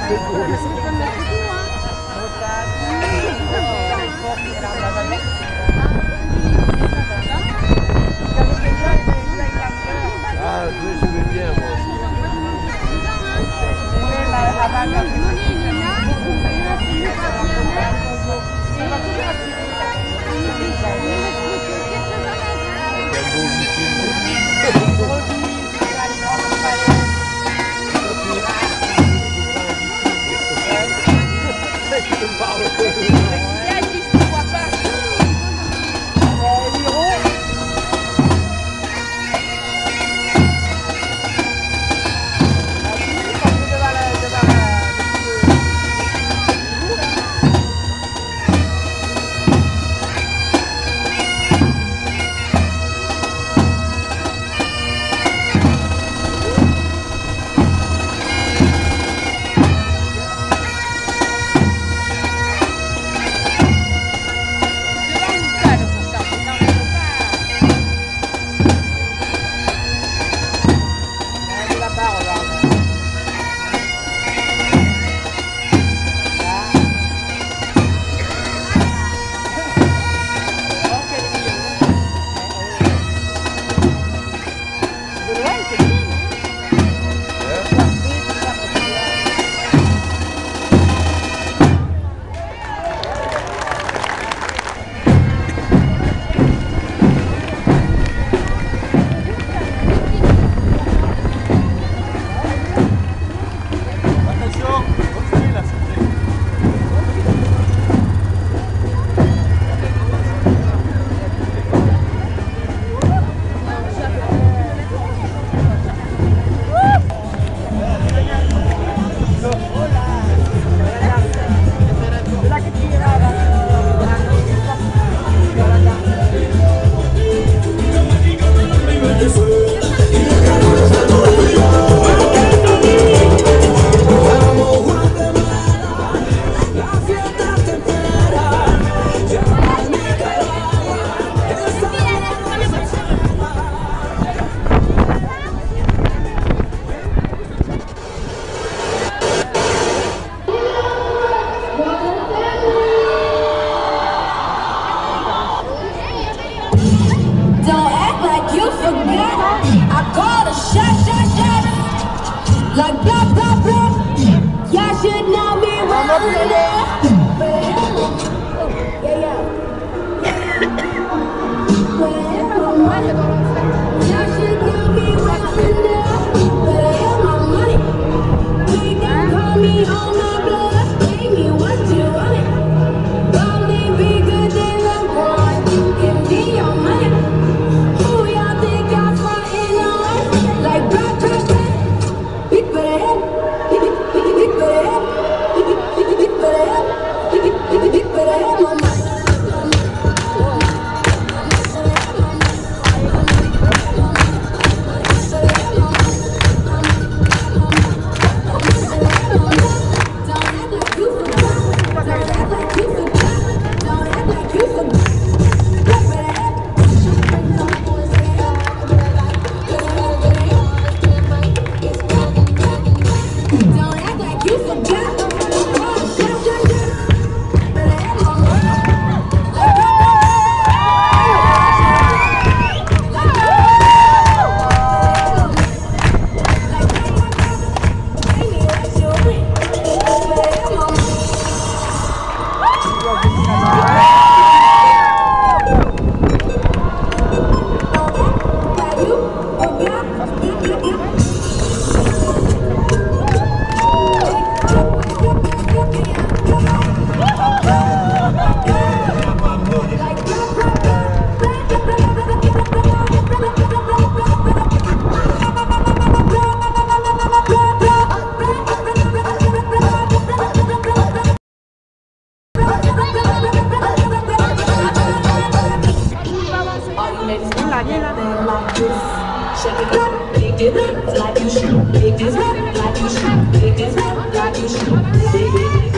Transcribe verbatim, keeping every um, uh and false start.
Ah, je vais bien moi aussi. Like blah blah blah, y'all should know me well enough. Yeah, yeah. Y'all should know me well enough. But I have my money. Please don't call me on my blood. Pay me what you want it. Only bigger than LeBron. Give me your money. Who y'all think I'm frontin' on? Like blah blah blah. Big bad, big big big bad, big big big bad, big big big bad, mama. Shake it up, big dip, like you should. Big dip, like you should. Big dip, like you should. Big dip.